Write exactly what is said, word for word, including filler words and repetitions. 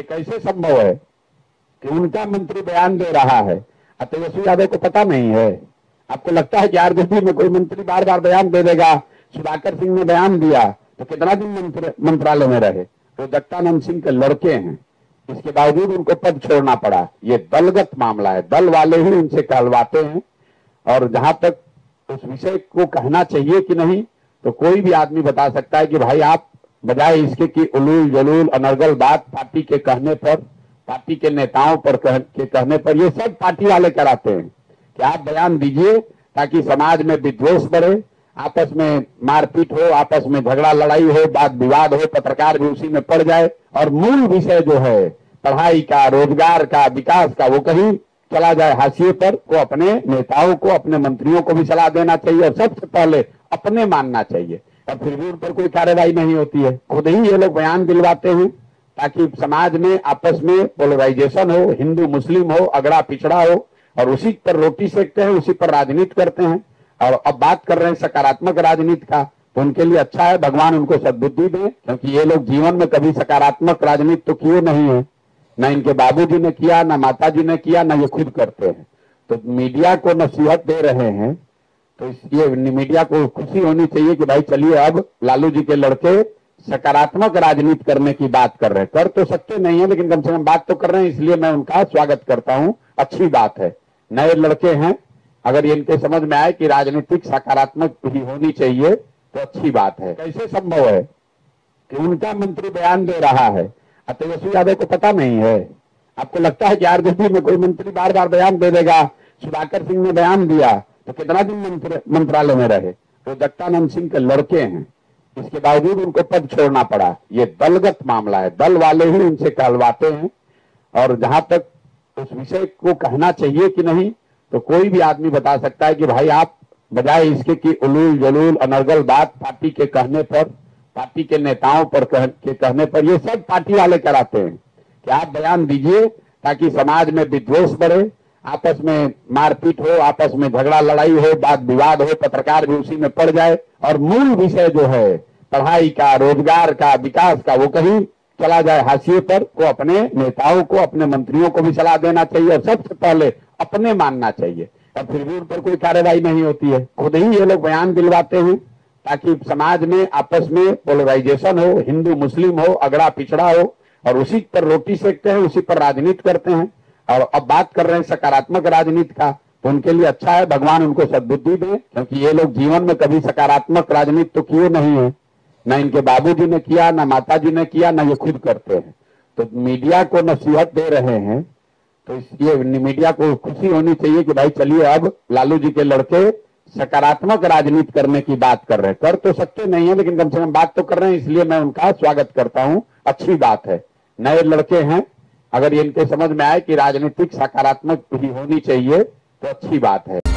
ये कैसे संभव है कि उनका मंत्री बयान दे रहा है और तेजस्वी यादव को पता नहीं है? आपको लगता है कि आरजेडी में कोई मंत्री बार बार बयान दे देगा? सुधाकर सिंह ने बयान दिया तो कितना दिन मंत्र, मंत्रालय में रहे? वो जगदानंद सिंह के लड़के हैं, इसके बावजूद उनको पद छोड़ना पड़ा। ये दलगत मामला है, दल वाले ही उनसे कहलवाते हैं। और जहां तक उस विषय को कहना चाहिए कि नहीं, तो कोई भी आदमी बता सकता है कि भाई आप बजाय इसके कि उलूल जलूल अनर्गल बात पार्टी के कहने पर, पार्टी के नेताओं पर कह, के कहने पर, ये सब पार्टी वाले कराते हैं कि आप बयान दीजिए ताकि समाज में विद्वेष बढ़े, आपस में मारपीट हो, आपस में झगड़ा लड़ाई हो, वाद विवाद हो, पत्रकार भी उसी में पड़ जाए और मूल विषय जो है पढ़ाई का, रोजगार का, विकास का, वो कहीं चला जाए हाशिए पर। को अपने नेताओं को, अपने मंत्रियों को भी सलाह देना चाहिए और सबसे पहले अपने मानना चाहिए। और फिर भी उन पर कोई कार्रवाई नहीं होती है। खुद ही ये लोग बयान दिलवाते हैं ताकि समाज में आपस में पोलराइजेशन हो, हिंदू मुस्लिम हो, अगड़ा पिछड़ा हो, और उसी पर रोटी सेकते हैं, उसी पर राजनीति करते हैं। और अब बात कर रहे हैं सकारात्मक राजनीति का, तो उनके लिए अच्छा है, भगवान उनको सद्बुद्धि दे, क्योंकि ये लोग जीवन में कभी सकारात्मक राजनीति तो किए नहीं है, न इनके बाबूजी ने किया, न माताजी ने किया, न ये खुद करते हैं। तो मीडिया को नसीहत दे रहे हैं, तो ये मीडिया को खुशी होनी चाहिए कि भाई चलिए अब लालू जी के लड़के सकारात्मक राजनीति करने की बात कर रहे हैं। कर तो सकते नहीं है, लेकिन कम से कम बात तो कर रहे हैं, इसलिए मैं उनका स्वागत करता हूं। अच्छी बात है, नए लड़के हैं, अगर इनके समझ में आए कि राजनीतिक सकारात्मक भी होनी चाहिए तो अच्छी बात है। कैसे संभव है कि उनका मंत्री बयान दे रहा है और तेजस्वी यादव को पता नहीं है? आपको लगता है कि आरजेडी में कोई मंत्री बार बार बयान दे देगा? सुधाकर सिंह ने बयान दिया तो कितना दिन मंत्र, मंत्रालय में रहे? वो जगदानंद सिंह के लड़के हैं, इसके बावजूद उनको पद छोड़ना पड़ा। ये दलगत मामला है, दल वाले ही उनसे कहलवाते हैं। और जहां तक उस विषय को कहना चाहिए कि नहीं, तो कोई भी आदमी बता सकता है कि भाई आप बजाय इसके कि उलूल जलूल अनर्गल बात पार्टी के कहने पर, पार्टी के नेताओं पर कह, के कहने पर, ये सब पार्टी वाले कराते हैं कि आप बयान दीजिए ताकि समाज में विद्वेष बढ़े, आपस में मारपीट हो, आपस में झगड़ा लड़ाई हो, वाद विवाद हो, पत्रकार भी उसी में पड़ जाए और मूल विषय जो है पढ़ाई का, रोजगार का, विकास का, वो कहीं चला जाए हाशिए पर। को अपने नेताओं को, अपने मंत्रियों को भी सलाह देना चाहिए और सबसे पहले अपने मानना चाहिए। और फिर भी उन पर कोई कार्रवाई नहीं होती है। खुद ही ये लोग बयान दिलवाते हैं ताकि समाज में आपस में पोलराइजेशन हो, हिंदू मुस्लिम हो, अगड़ा पिछड़ा हो, और उसी पर रोटी सेकते हैं, उसी पर राजनीति करते हैं। और अब बात कर रहे हैं सकारात्मक राजनीति का, तो उनके लिए अच्छा है, भगवान उनको सद्बुद्धि दे, क्योंकि ये लोग जीवन में कभी सकारात्मक राजनीति तो किए नहीं है, न इनके बाबूजी ने किया, न माताजी ने किया, न ये खुद करते हैं। तो मीडिया को नसीहत दे रहे हैं, तो ये मीडिया को खुशी होनी चाहिए कि भाई चलिए अब लालू जी के लड़के सकारात्मक राजनीति करने की बात कर रहे हैं। कर तो सकते नहीं है, लेकिन कम से कम बात तो कर रहे हैं, इसलिए मैं उनका स्वागत करता हूं। अच्छी बात है, नए लड़के हैं, अगर इनके समझ में आए कि राजनीतिक सकारात्मक भी होनी चाहिए तो अच्छी बात है।